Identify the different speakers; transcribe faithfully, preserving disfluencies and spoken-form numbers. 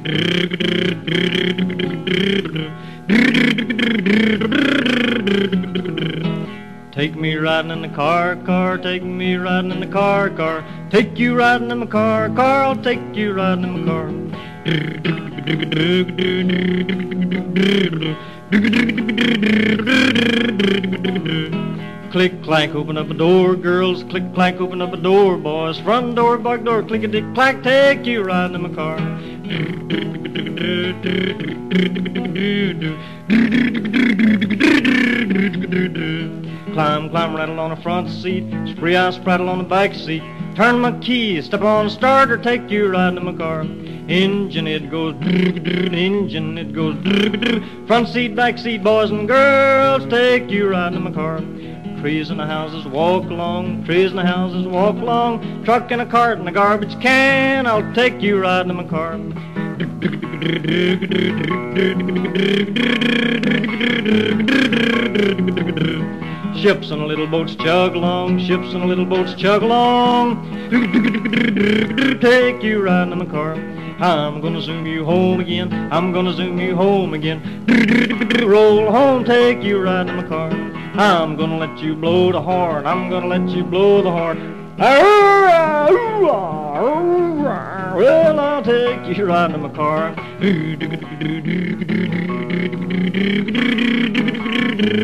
Speaker 1: Take me riding in the car, car, take me riding in the car, car. Take you riding in my car, car, I'll take you riding in my car. Click, clack, open up a door, girls. Click, clack, open up a door, boys. Front door, back door, clickety, clack, take you riding in my car. Climb, climb, rattle on the front seat. Spree, I spraddle on the back seat. Turn my key, step on the starter, take you riding in my car. Engine, it goes, engine, it goes. Front seat, back seat, boys and girls, take you riding in my car. Trees in the houses, walk along. Trees in the houses, walk along. Truck and a cart and a garbage can, I'll take you riding in my car. Ships and little boats chug along. Ships and little boats chug along. Take you riding in my car. I'm gonna zoom you home again. I'm gonna zoom you home again. Roll home, take you riding in my car. I'm gonna let you blow the horn. I'm gonna let you blow the horn. Well, I'll take you riding in my car.